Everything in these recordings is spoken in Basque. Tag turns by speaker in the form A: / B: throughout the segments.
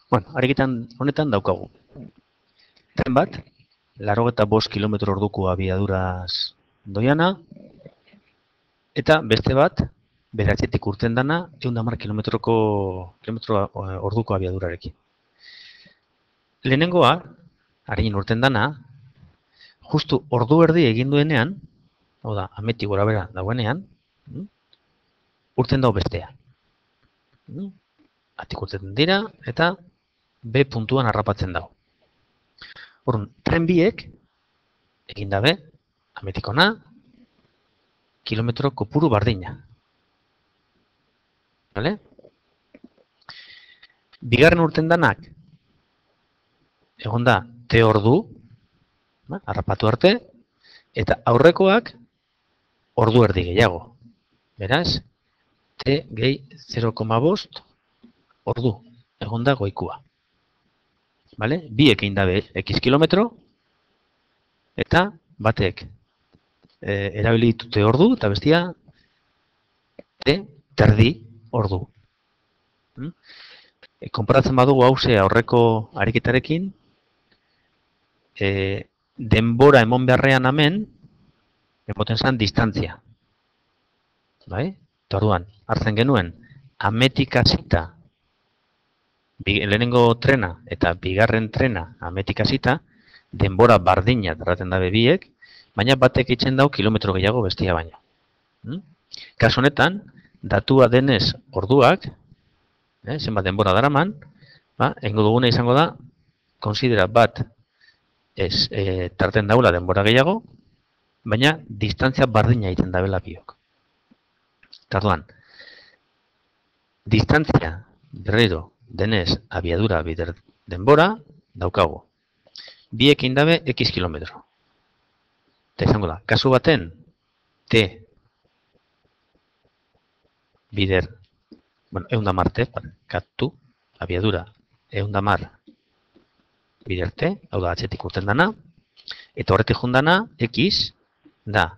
A: Bueno, ariketan honetan daukagu. Tren bat, 85 kilometro orduko abiaduraz doiana, eta beste bat, bere atzetik urten dana, 110 kilometro orduko abiadurarekin. Lehenengoa, harin urten dana, justu ordu erdi egin duenean, hau da, ametik gora bera dagoenean, urten dago bestea. Atik urten dira, eta B puntuan harrapatzen dago. Orduan, tren biek, egin dabe, ametik ona, kilometro kopuru bardina. Vale? Bigarren urten danak, egon da, T ordu, harrapatu arte, eta aurrekoak ordu erdi gehiago. Beraz, T gehi 0,5 ordu, egon da goikua. Vale? Biek egin dabe X kilometro, eta batek erabili ditute ordu, eta bestia T terdi ordu. Konparatzen badugu hause aurreko ariketarekin, denbora emon beharrean hemen, emoten zen distantzia. Bai? Eta orduan, hartzen genuen, ametik hasita, lehenengo trena eta bigarren trena ametik hasita, denbora bardina darraten dabe biek, baina batek itzen dau kilometro gehiago bestia baina. Kasu honetan, datua denez orduak, zenbat denbora daraman, egingo duguna izango da, konsidera bat tarten daula denbora gehiago, baina distantzia bardina egiten dabela biok. Tarduan, distantzia berriro denez abiadura bider denbora daukago. Biekin dabe X kilometro. Eta izango da, kasu baten, T bider, bueno, 110 katu, abiadura, 110 bider T, hau da, atzetik urten dana, eta horretik jundana, X, da,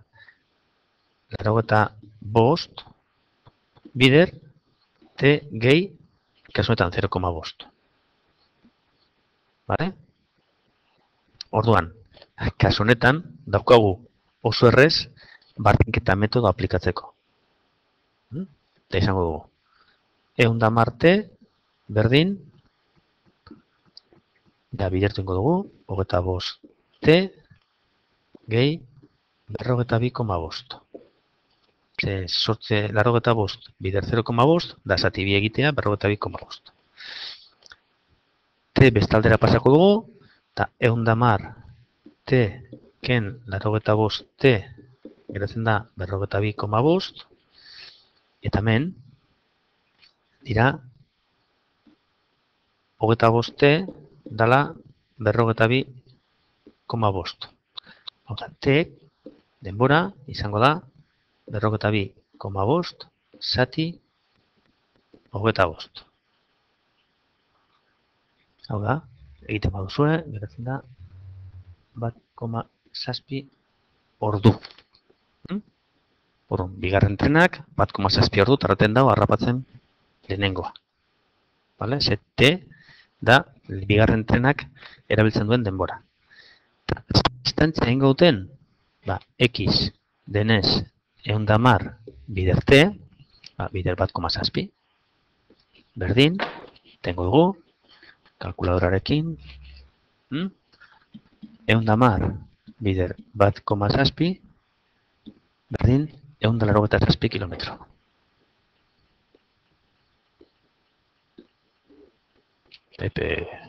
A: 85 bider T gehi, kasuetan 0,5. Vale? Orduan, kasu honetan, daukagu oso errez, bardinketa metodo aplikatzeko. Eta izango dugu. 110 T, berdin, da bidertu ingo dugu, 25 T, gehi, 42,5. Sortze 85 bider 0,5, da zati bi egitea 42,5. T bestaldera pasako dugu, eta 110 T ken 85 T geratzen da 42,5, eta hemen dira 25 T dala 42,5. Hau da, T denbora izango da 42,5 zati 25. Hau da, egiten baduzue, geratzen da 1,7 ordu. Orduan, bigarren trenak 1,7 ordu tarraten dago harrapatzen lehenengoa. Vale? Ze T da bigarren trenak erabiltzen duen denbora. Distantzia egin gauten, X denez 110 bider T, bider 1,7, berdin, tengo dugu, kalkuladorarekin, 110 bider 1,7, berdin, 187 kilometro. Pepe.